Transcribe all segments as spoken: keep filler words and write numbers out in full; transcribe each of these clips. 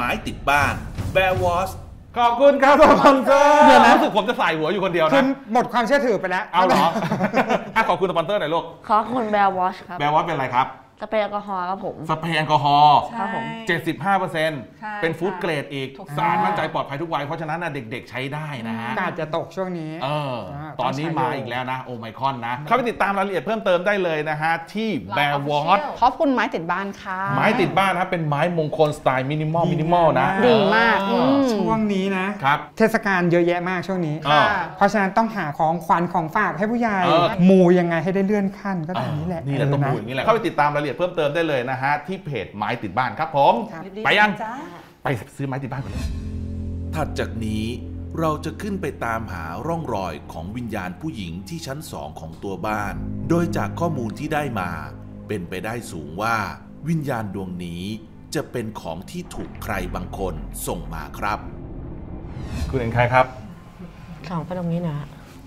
ม้ติดบ้าน Bear Watch ขอบคุณครับสปอนเซอร์เดี๋ยวนะรู้สึกผมจะใส่หัวอยู่คนเดียวนะคุณหมดความเชื่อถือไปแล้วเอาเหรอขอบคุณสปอนเซอร์หน่อยลูกขอบคุณ Bear Watch ครับ Bear Watch เป็นอะไรครับสเปรย์แอลกอฮอล์ครับผมสเปรย์แอลกอฮอล์ครับผมเจ็ดสิบห้าเปอร์เซ็นต์ เป็นฟู้ดเกรดอีกสะอาดมั่นใจปลอดภัยทุกวัยเพราะฉะนั้นนะเด็กๆใช้ได้นะฮะอากาศจะตกช่วงนี้เออตอนนี้มาอีกแล้วนะโอไมครอนนะเข้าไปติดตามรายละเอียดเพิ่มเติมได้เลยนะฮะที่ Bear Watch ขอบคุณไม้ติดบ้านค่ะไม้ติดบ้านนะเป็นไม้มงคลสไตล์มินิมอลมินิมอลนะดีมากช่วงนี้นะครับเทศกาลเยอะแยะมากช่วงนี้เพราะฉะนั้นต้องหาของขวัญของฝากให้ผู้ใหญ่มูยังไงให้ได้เลื่อนขั้นก็แบบนี้แหละนี่แหละต้องมูอย่างนี้แหละเข้าไปติดตามรายละเอียดเพิ่มเติมได้เลยนะฮะที่เพจไม้ติดบ้านครับผมไปยังไปซื้อไม้ติดบ้านกันเลยถัดจากนี้เราจะขึ้นไปตามหาร่องรอยของวิญญาณผู้หญิงที่ชั้นสองของตัวบ้านโดยจากข้อมูลที่ได้มาเป็นไปได้สูงว่าวิญญาณดวงนี้จะเป็นของที่ถูกใครบางคนส่งมาครับคุณเห็นใครครับส่องไปตรงนี้นะ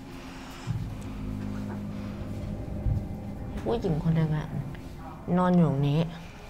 ผู้หญิงคนหนึ่งอะนอนอยู่ตรงนี้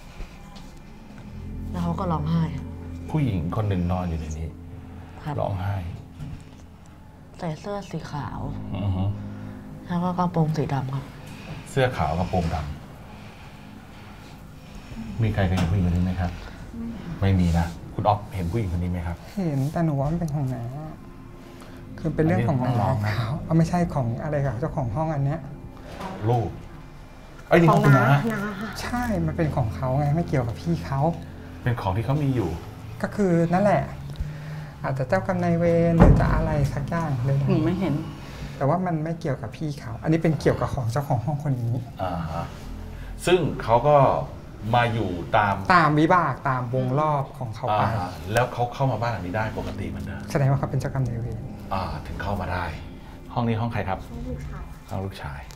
แล้วเขาก็ร้องไห้ผู้หญิงคนหนึ่งนอนอยู่ในนี้ร้องไห้ใส่เสื้อสีขาวแล้วก็กระโปรงสีดำครับเสื้อขาวกระโปรงดำมีใครเคยเห็นผู้หญิงคนนี้ไหมครับไม่มีนะคุณอ๊อฟเห็นผู้หญิงคนนี้ไหมครับเห็นแต่หนูว่ามันเป็นของน้าคือเป็นเรื่องของน้องเขาเอาไม่ใช่ของอะไรกับเจ้าของห้องอันเนี้ยลูกไอ้นี่ของคุณน้าใช่มันเป็นของเขาไงไม่เกี่ยวกับพี่เขาเป็นของที่เขามีอยู่ก็คือนั่นแหละอาจจะเจ้ากรรมนายเวรหรือจะอะไรสักอย่างเลยหนูไม่เห็นแต่ว่ามันไม่เกี่ยวกับพี่เขาอันนี้เป็นเกี่ยวกับของเจ้าของห้องคนนี้อ่าฮะซึ่งเขาก็มาอยู่ตามตามวิบากตามวงรอบของเขาไปแล้วเขาเข้ามาบ้านหลังนี้ได้ปกติเหมือนเดิมแสดงว่าเขาเป็นเจ้ากรรมนายเวรอ่าถึงเข้ามาได้ห้องนี้ห้องใครครับห้องลูกชายห้องลูกชาย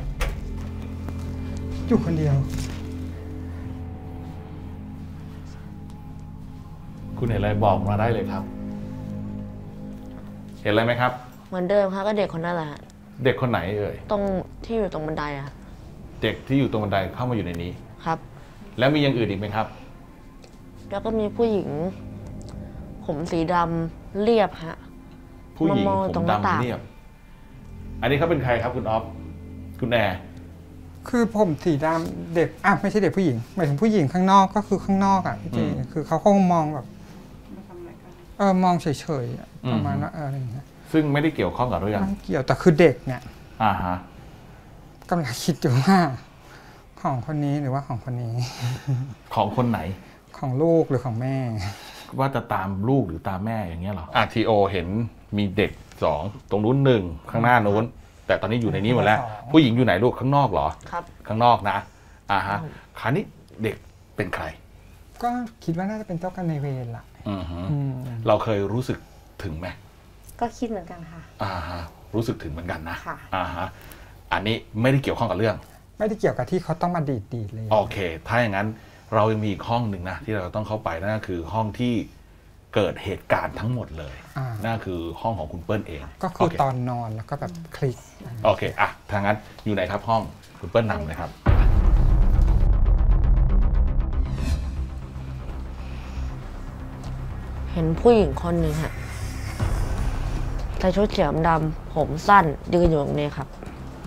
อยู่คนเดียวคุณเห็นอะไรบอกมาได้เลยครับเห็นอะไรไหมครับเหมือนเดิมครับก็เด็กคนนั้นแหละเด็กคนไหนเอ่ยตรงที่อยู่ตรงบันไดอะเด็กที่อยู่ตรงบันไดเข้ามาอยู่ในนี้ครับแล้วมีอย่างอื่นอีกไหมครับแล้วก็มีผู้หญิงผมสีดำเรียบฮะผู้หญิงผมดำเรียบอันนี้เขาเป็นใครครับคุณอ๊อฟคุณแอร์คือผมสีดำเด็กอ่ะไม่ใช่เด็กผู้หญิงหมายถึงผู้หญิงข้างนอกก็คือข้างนอกอ่ะพี่เจคือเขาคงมองแบบเออมองเฉยๆประมาณนั้นอะไรอย่างเงี้ยซึ่งไม่ได้เกี่ยวข้องกับเรื่องไม่เกี่ยวแต่คือเด็กเนี่ยอ่าฮะกำลังคิดอยู่ว่าของคนนี้หรือว่าของคนนี้ของคนไหนของลูกหรือของแม่ว่าจะตามลูกหรือตามแม่อย่างเงี้ยหรออ่ะทีโอเห็นมีเด็กสองตรงนู้นหนึ่งข้างหน้านู้นแต่ตอนนี้อยู่ในนี้หมดแล้วผู้หญิงอยู่ไหนลูกข้างนอกเหรอครับข้างนอกนะอ่าฮะคราวนี้เด็กเป็นใครก็คิดว่าน่าจะเป็นเจ้ากรรมนายเวรล่ะเราเคยรู้สึกถึงไหมก็คิดเหมือนกันค่ะอ่าฮะรู้สึกถึงเหมือนกันนะอ่าฮะอันนี้ไม่ได้เกี่ยวข้องกับเรื่องไม่ได้เกี่ยวกับที่เขาต้องมาดีดดีเลยโอเคถ้าอย่างนั้นเรายังมีอีกห้องหนึ่งนะที่เราต้องเข้าไปนั่นก็คือห้องที่เกิดเหตุการณ์ทั้งหมดเลยนั่นคือห้องของคุณเปิ้ลเองก็คือตอนนอนแล้วก็แบบคลิกโอเคอ่ะทางนั้นอยู่ไหนครับห้องคุณเปิ้ลนำเลยครับเห็นผู้หญิงคนหนึ่งฮะใส่ชุดเขียวดำผมสั้นยืนอยู่ตรงนี้ครับ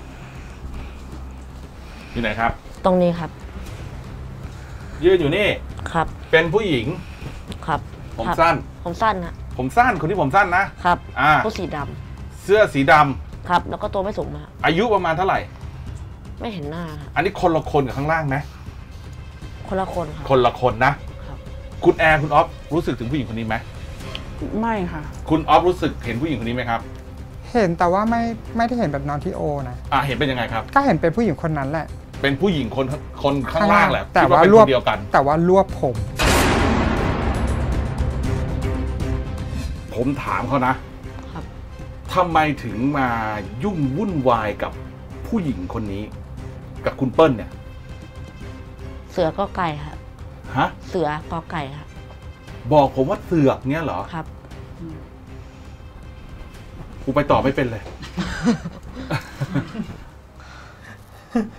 อยู่ไหนครับตรงนี้ครับยืนอยู่นี่ครับเป็นผู้หญิงครับผมสั้นผมสั้นฮะผมสั้นคนที่ผมสั้นนะครับอ่าผู้สีดำเสื้อสีดำครับแล้วก็ตัวไม่สูงมากอายุประมาณเท่าไหร่ไม่เห็นหน้าอันนี้คนละคนกับข้างล่างไหมคนละคนครับคนละคนนะครับคุณแอร์คุณออฟรู้สึกถึงผู้หญิงคนนี้ไหมไม่ค่ะคุณออฟรู้สึกเห็นผู้หญิงคนนี้ไหมครับเห็นแต่ว่าไม่ไม่ได้เห็นแบบนอนที่โอนะอ่าเห็นเป็นยังไงครับก็เห็นเป็นผู้หญิงคนนั้นแหละเป็นผู้หญิงคนคนข้างล่างแหละแต่ว่ารวบเดียวกันแต่ว่ารวบผมผมถามเขานะครับทำไมถึงมายุ่งวุ่นวายกับผู้หญิงคนนี้กับคุณเปิ้ลเนี่ยเสือกอไก่ครับฮะเสือกอไก่ครับบอกผมว่าเสือกเนี่ยเหรอครับกูไปต่อไม่เป็นเลย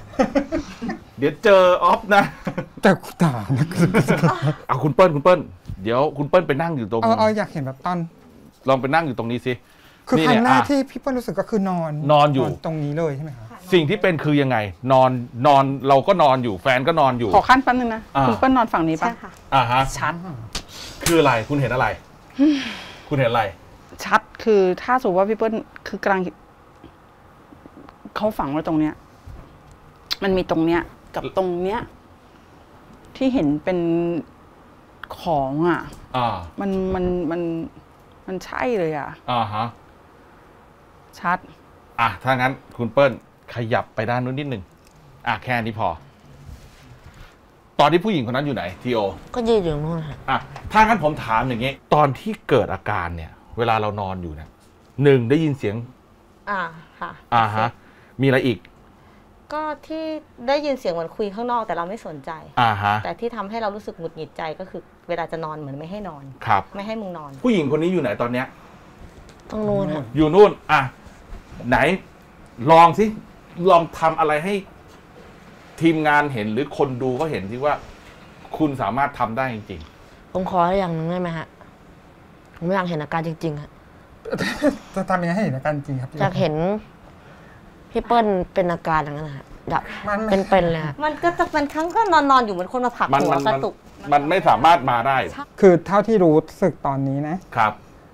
เดี๋ยวเจอออฟนะแต่กูด่านะเอาคุณเปิ้ลคุณเปิ้ลเดี๋ยวคุณเปิ้ลไปนั่งอยู่ตรงเออเอออยากเห็นแบบตอนลองไปนั่งอยู่ตรงนี้สิคือนี่ครั้งแรกอ่ะที่พี่เปิ้ลรู้สึกก็คือนอนนอนอยู่ตรงนี้เลยใช่ไหมคะสิ่งที่เป็นคือยังไง นอนนอนเราก็นอนอยู่แฟนก็นอนอยู่ขอขั้นแป๊บนึงนะอ่าคุณเปิ้ลนอนฝั่งนี้ปะใช่ค่ะอ่าฮะชัดคืออะไรคุณเห็นอะไร คุณเห็นอะไรชัดคือถ้าสมมติว่าพี่เปิ้ลคือกำลังเขาฝังไว้ตรงเนี้ย มันมีตรงเนี้ย กับตรงเนี้ย ที่เห็นเป็นของอ่ะอ่ามันมันมันมันใช่เลยอ่ะอ่าฮะชัดอ่ะถ้างั้นคุณเปิ้ลขยับไปด้านนู้นนิดหนึ่งอ่ะแค่นี้พอ ตอนที่ผู้หญิงคนนั้นอยู่ไหนทีโอก็ยืนอยู่นู่นค่ะอ่ะถ้างั้นผมถามอย่างงี้ ตอนที่เกิดอาการเนี่ย เวลาเรานอนอยู่เนี่ยหนึ่งได้ยินเสียงอ่าค่ะอ่าฮะ มีอะไรอีกก็ที่ได้ยินเสียงเหมือนคุยข้างนอกแต่เราไม่สนใจอ่าฮะแต่ที่ทำให้เรารู้สึกหงุดหงิดใจก็คือเวลาจะนอนเหมือนไม่ให้นอนครับไม่ให้มึงนอนผู้หญิงคนนี้อยู่ไหนตอนเนี้ยตรงนู้นค่ะอยู่นู่น อ่ะ ไหน ลองสิ ลองทำอะไรให้ทีมงานเห็นหรือคนดูเขาเห็นที่ว่า คุณสามารถทำได้จริงผมขออย่างหนึงได้ไหมฮะผมอยากเห็นอาการจริงๆฮะจะทำยังไงให้เห็นอาการจริงครับพี่อยากเห็นพี่เปิ้ลเป็นอาการอย่างนั้นนะฮะแบบมันไม่เป็นๆเลยฮะมันก็จะเป็นครั้งก็นอนนอนอยู่เหมือนคนมาผลักๆ มันหัวมันกระมันตุกมันไม่สามารถมาได้คือเท่าที่รู้สึกตอนนี้นะครับ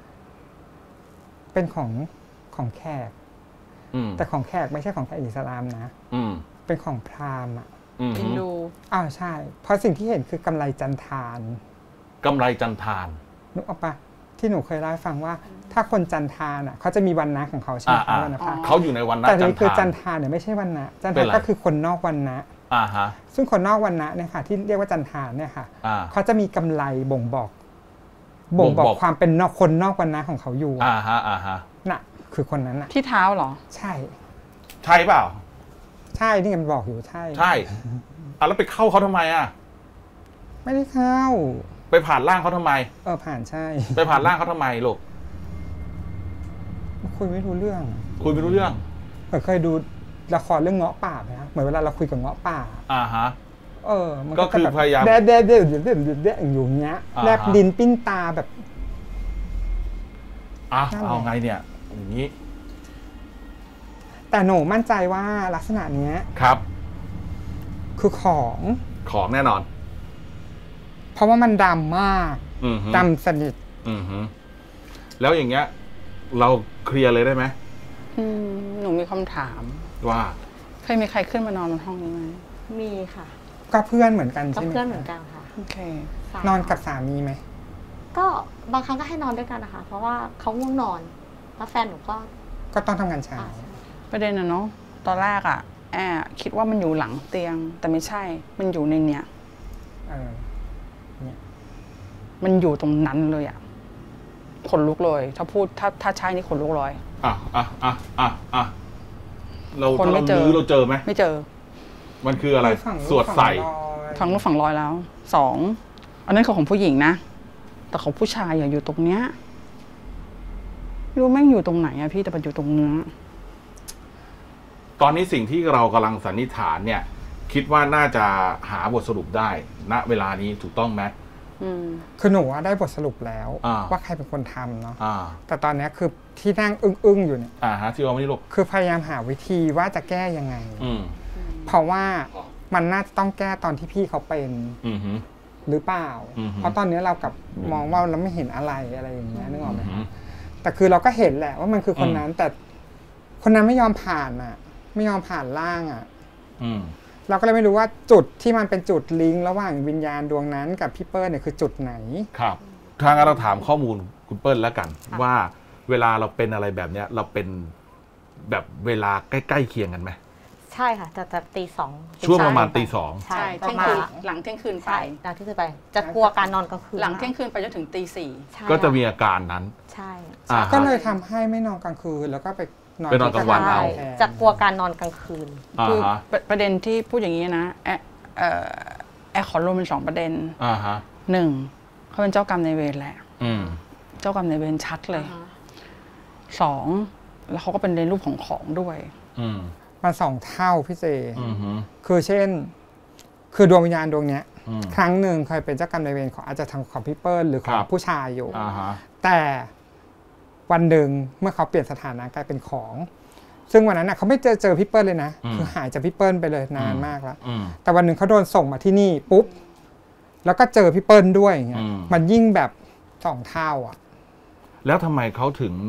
เป็นของของแขกอืมแต่ของแขกไม่ใช่ของแขกอิสลามนะอืมเป็นของพราหมณ์อ่ะอืมอินดูอ้าวใช่ เพราะสิ่งที่เห็นคือกำไรจันทานกำไรจันทานนึกออกปะที่หนูเคยเล่าให้ฟังว่า ถ้าคนจันทานอ่ะเขาจะมีวันนะของเขาใช่ไหมอ่าคะอ่าวันนะพระเขาอยู่ในวันนั้นแต่จันนี่คือทาจันนทานเนี่ยไม่ใช่วันนะจันเป็ทาน นไรก็คือคนนอกวันนะอ่าฮะซึ่งคนนอกวันนะเนี่ยค่ะ ที่เรียกว่าจันทานเนี่ยค่ะอ่าเขาจะมีกำไรบ่งบอก บ่งบอบ่งกบอกความเป็นนอกคนนอกวันนะของเขาอยู่อ่าฮะ อ่าฮะน่ะ คือคนนั้นน่ะที่เท้าเหรอใช่ใช่เปล่าใช่นี่มันบอกอยู่ใช่ใช่อ่ะแล้วไปเข้าเขาทำไมอ่ะไม่ได้เข้าไปผ่านร่างเขาทำไมเออผ่านใช่ไปผ่านร่างเขาทำไมลูกคุยไม่รู้เรื่องคุยไม่รู้เรื่องเหมือนเคยดูละครเรื่องเงาะป่าไหมคะเหมือนเวลาเราคุยกับเงาะป่าอ่าฮะเออ มันก็คือจะแบบพยายามแดดแดดแดดแดดแดดแดดแดดอยู่อย่างเงี้ยอ่าฮะแลบลิ้นปิ้นตาแบบอ่ะนั่นแหละเอาไงเนี่ย อย่างนี้แต่หนูมั่นใจว่าลักษณะเนี้ยครับคือของของแน่นอนเพราะว่ามันดำมากอือฮึดำสนิทอือฮึแล้วอย่างเงี้ย เราเคลียร์เลยได้ไหมอืมหนูมีคำถามว่าเคยมีใครขึ้นมานอนบนห้องนี้ไหมมีค่ะก็เพื่อนเหมือนกันก็ใช่ไหมเพื่อนเหมือนกันค่ะโอเคสามนอนกับสามีไหมก็บางครั้งก็ให้นอนด้วยกันนะคะ เพราะว่าเขาง่วงนอนแล้วแฟนหนูก็ก็ต้องทำงานเช้าอ่าใช่ประเด็นนะเนาะตอนแรกอะแอบคิดว่ามันอยู่หลังเตียง แต่ไม่ใช่ มันอยู่ในเนี้ยเออมันอยู่ตรงนั้นเลยอะขนลุกเลย ถ้าพูดถ้าถ้าใช่นี่ขนลุกเลยอ่ะอ่ะอ่ะอ่ะอ่ะเราคนไม่เราเจอลื้อเราเจอไหมไม่เจอมันคืออะไรฝั่งลูกสวดใส่ฝั่งรอยฝั่งนู้นฝั่งรอยแล้วสองอันนั้นคือของผู้หญิงนะ แต่ของผู้ชายอะอยู่ตรงเนี้ยไม่รู้แม่งอยู่ตรงไหนอะพี่แต่มันอยู่ตรงเนื้อตอนนี้สิ่งที่เรากำลังสันนิษฐานเนี่ย คิดว่าน่าจะหาบทสรุปได้ ณ เวลานี้ถูกต้องไหมอืมคือหนูว่าได้บทสรุปแล้วอ่าว่าใครเป็นคนทำเนาะอ่าแต่ตอนเนี้ยคือที่นั่งอึ้งๆอยู่เนี่ยอ่าฮะที่ว่าไม่ได้ลูกคือพยายามหาวิธีว่าจะแก้ยังไงอืมเพราะว่ามันน่าจะต้องแก้ตอนที่พี่เขาเป็นอืมฮึหรือเปล่าอือฮึเพราะตอนนี้เรากลับมองว่าเราไม่เห็นอะไรอะไรอย่างเงี้ยนึกออกไหมอืคะมแต่คือเราก็เห็นแหละว่ามันคือคนอืมนั้น แต่คนนั้นไม่ยอมผ่านอ่ะ ไม่ยอมผ่านร่างอ่ะอืมเราก็เลยไม่รู้ว่าจุดที่มันเป็นจุดลิงก์ระหว่างวิญญาณดวงนั้นกับพี่เปิ้ลเนี่ยคือจุดไหนครับทางนเราถามข้อมูลคุณเปิ้ลแล้วกัน ว่าเวลาเราเป็นอะไรแบบเนี้ย เราเป็นแบบเวลาใกล้ๆเคียงกันไหมใช่ค่ะแต่แต่ตีสองช่วงประมาณตีสองใช่ใช่ปเที่ยระงมาคืณนหลังเที่ยงคืนไปใช่หลังที่จะไป จะกลัวการนอนกลางคืนหลังเที่ยงคืนไปจนถึงตีสี่ใช่ก็จะมีอาการนั้นใช่อ่าก็ฮะเลยทำให้ไม่นอนกลางคืนแล้วก็ไปนอนไปนอนกลางวันใช่เอาแทนจะกลัวการนอนกลางคืนอ่าคือฮะประประเด็นที่พูดอย่างนี้นะแอเอ่อแอขอรวมเป็นสองประเด็นอ่าฮะหนึ่งเขาเป็นเจ้ากรรมนายเวรแหละอืมเจ้ากรรมนายเวรชัดเลยสองแล้วเขาก็เป็นในรูปของของด้วยอืมมันสองเท่าพี่เจอืมฮึคือเช่น คือดวงวิญญาณดวงเนี้ยครั้งหนึ่งเคยเป็นเจ้ากรรมนายเวรของอาจจะทางของพี่เปิ้ลหรือของผู้ชายอยู่แต่วันหนึ่งเมื่อเขาเปลี่ยนสถานะกลายเป็นของซึ่งวันนั้นเขาไม่เจอเจอพี่เปิ้ลเลยนะคือหายจากพี่เปิ้ลไปเลยนานมากแล้วแต่วันหนึ่งเขาโดนส่งมาที่นี่ปุ๊บแล้วก็เจอพี่เปิ้ลด้วยอย่างเงี้ยมันยิ่งแบบสองเท่าอ่ะแล้วทำไมเขาถึง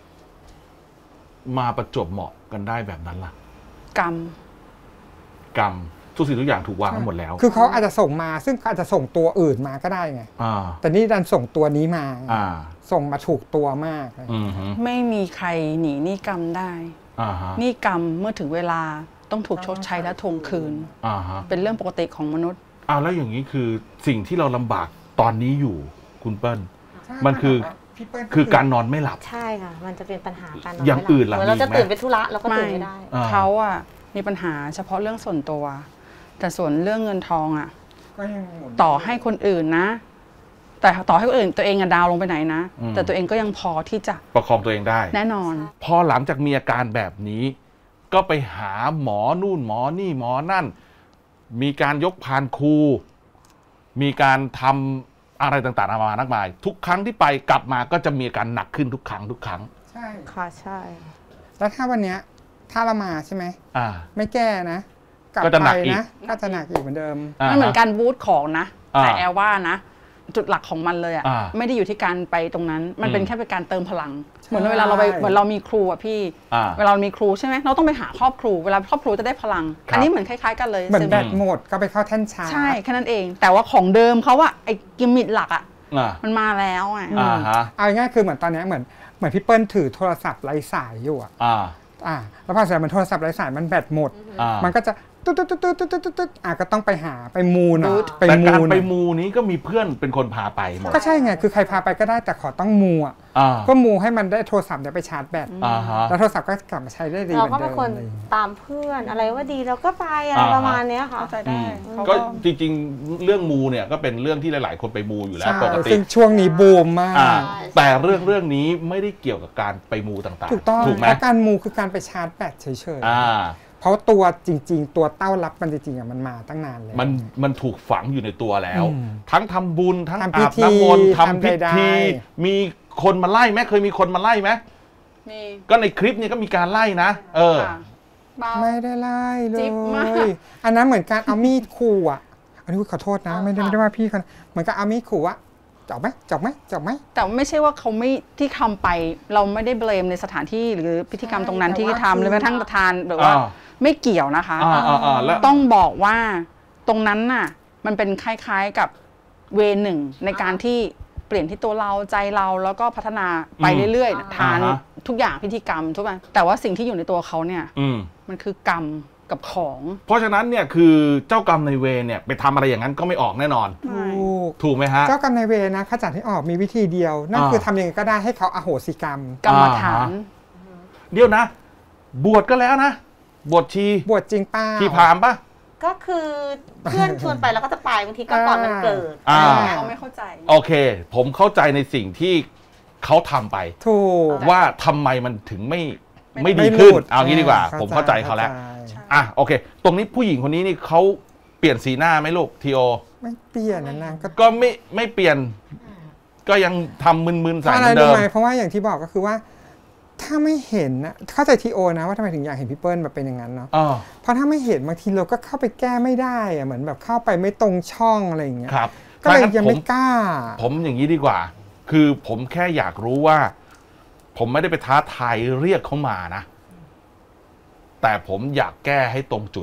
มาประจวบเหมาะกันได้แบบนั้นล่ะกรรมกรรมทุกสิ่งทุกอย่างถูกวางหมดแล้วคือเขาอาจจะส่งมาซึ่งอาจจะส่งตัวอื่นมาก็ได้ไงแต่นี่ดันส่งตัวนี้มาส่งมาถูกตัวมากไม่มีใครหนีหนี้กรรมได้หนี้กรรมเมื่อถึงเวลาต้องถูกชดใช้และทวงคืนเป็นเรื่องปกติของมนุษย์อ้าวแล้วอย่างนี้คือสิ่งที่เราลำบากตอนนี้อยู่คุณเปิ้ลมันคือคือการนอนไม่หลับใช่ค่ะมันจะเป็นปัญหาการนอนไม่หลับอย่างอื่นล่ะเราจะตื่นไปธุระเราก็ตื่นไม่ได้เขาอ่ะมีปัญหาเฉพาะเรื่องส่วนตัวแต่ส่วนเรื่องเงินทองอ่ะต่อให้คนอื่นนะแต่ต่อให้คนอื่นตัวเองอะดาวลงไปไหนนะแต่ตัวเองก็ยังพอที่จะประคองตัวเองได้แน่นอนพอหลังจากมีอาการแบบนี้ก็ไปหาหมอนู่นหมอนี่หมอนั่นมีการยกพานครูมีการทำอะไรต่างๆนานามากมายทุกครั้งที่ไปกลับมาก็จะมีอาการหนักขึ้นทุกครั้งทุกครั้งใช่ค่ะใช่แล้วถ้าวันเนี้ยถ้าเรามาใช่ไหมอ่าไม่แก้นะก็จะหนักอีกนะก็จะหนักอีกเหมือนเดิมมันเหมือนการบูสต์ของนะแต่แอลว่านะจุดหลักของมันเลยอ่ะไม่ได้อยู่ที่การไปตรงนั้นมันเป็นแค่เป็นการเติมพลังเหมือนเวลาเราไปเหมือนเรามีครูอ่ะพี่เวลาเรามีครูใช่ไหมเราต้องไปหาครอบครูเวลาครอบครูจะได้พลังอันนี้เหมือนคล้ายๆกันเลยเหมือนแบตหมดก็ไปเข้าแท่นชาร์จใช่แค่นั้นเองแต่ว่าของเดิมเขาอะไอ้กิมมิคหลักอะมันมาแล้วไงเอาง่ายคือเหมือนตอนนี้เหมือนเหมือนพี่เปิ้ลถือโทรศัพท์ไร้สายอยู่อ่ะอ่าแล้วพอเสร็จมันโทรศัพท์ไร้สายมันแบตหมดมันก็จะตุ๊ดตุ๊ดตุ๊ดตุ๊ดตุ๊ดตุ๊ดอ่ะก็ต้องไปหาไปมูนะไปมูแต่การไปมูนี้ก็มีเพื่อนเป็นคนพาไปหมดก็ใช่ไงคือใครพาไปก็ได้แต่ขอต้องมูอ่ะก็มูให้มันได้โทรศัพท์เนี่ยไปชาร์จแบตแล้วโทรศัพท์ก็กลับมาใช้ได้ดีเราก็เป็นคนตามเพื่อนอะไรว่าดีเราก็ไปอะไรประมาณนี้ค่ะเข้าใจได้ก็จริงๆเรื่องมูเนี่ยก็เป็นเรื่องที่หลายๆคนไปมูอยู่แล้วปกติซึ่งช่วงนี้บูมมากแต่เรื่องเรื่องนี้ไม่ได้เกี่ยวกับการไปมูต่างๆถูกต้องเพราะการมูคือการไปชาร์จแบตเฉยๆเพราะตัวจริงๆตัวเต้ารับมันจริงๆอ่ะมันมาตั้งนานแล้วมันมันถูกฝังอยู่ในตัวแล้วทั้งทำบุญทั้งอาบน้ำมนต์ทำพิธีมีคนมาไล่ไหมเคยมีคนมาไล่ไหมมีก็ในคลิปนี้ก็มีการไล่นะเออไม่ได้ไล่เลยอันนั้นเหมือนการเอามีดขู่อ่ะอันนี้ขอโทษนะไม่ได้ไม่ได้ว่าพี่คนเหมือนกับเอามีดขู่อ่ะจบไหมจบไหมจบไหมแต่ไม่ใช่ว่าเขาไม่ที่ทำไปเราไม่ได้เบลมในสถานที่หรือพิธีกรรมตรงนั้นที่ทำหรือแม้กระทั่งประธานแบบว่าไม่เกี่ยวนะคะต้องบอกว่าตรงนั้นน่ะมันเป็นคล้ายๆกับเวหนึ่งในการที่เปลี่ยนที่ตัวเราใจเราแล้วก็พัฒนาไปเรื่อยๆทานทุกอย่างพิธีกรรมทุกอย่างแต่ว่าสิ่งที่อยู่ในตัวเขาเนี่ยมันคือกรรมกับของเพราะฉะนั้นเนี่ยคือเจ้ากรรมนายเวรเนี่ยไปทำอะไรอย่างนั้นก็ไม่ออกแน่นอนถูกถูกไหมฮะเจ้ากรรมนายเวรนะขจัดให้ออกมีวิธีเดียวนั่นคือทำยังไงก็ได้ให้เขาอโหสิกรรมกรรมฐานเดี๋ยวนะบวชก็แล้วนะบวชชีบวชจริงป้าชีพรามปะก็คือเพื่อนชวนไปแล้วก็จะไปบางทีก็ก่อนมันเกิดเขาไม่เข้าใจโอเคผมเข้าใจในสิ่งที่เขาทำไปถูกว่าทำไมมันถึงไม่ไม่ดีขึ้นเอางี้ดีกว่าผมเข้าใจเขาแล้วอ่ะโอเคตรงนี้ผู้หญิงคนนี้นี่เขาเปลี่ยนสีหน้าไหมลูกทีโอไม่เปลี่ยนนะนางก็ไม่ไม่เปลี่ยนก็ยังทำมึนๆใส่เหมือนเดิมเพราะว่าอย่างที่บอกก็คือว่าถ้าไม่เห็นนะเข้าใจทีโอนะว่าทำไมถึงอยากเห็นพี่เปิ้ลแบบเป็นอย่างนั้นเนาะเพราะถ้าไม่เห็นบางทีเราก็เข้าไปแก้ไม่ได้อะเหมือนแบบเข้าไปไม่ตรงช่องอะไรอย่างเงี้ยก็เลยยังไม่กล้าผมอย่างนี้ดีกว่าคือผมแค่อยากรู้ว่าผมไม่ได้ไปท้าทายเรียกเขามานะแต่ผมอยากแก้ให้ตรงจุด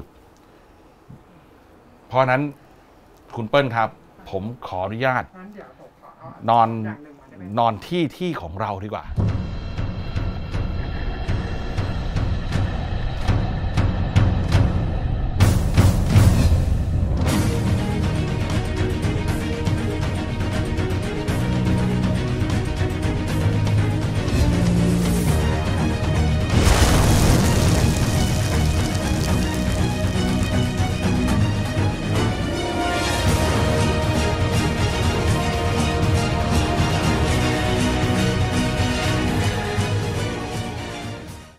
เพราะนั้นคุณเปิ้ลครับผมขออนุญาตนอนนอนที่ที่ของเราดีกว่า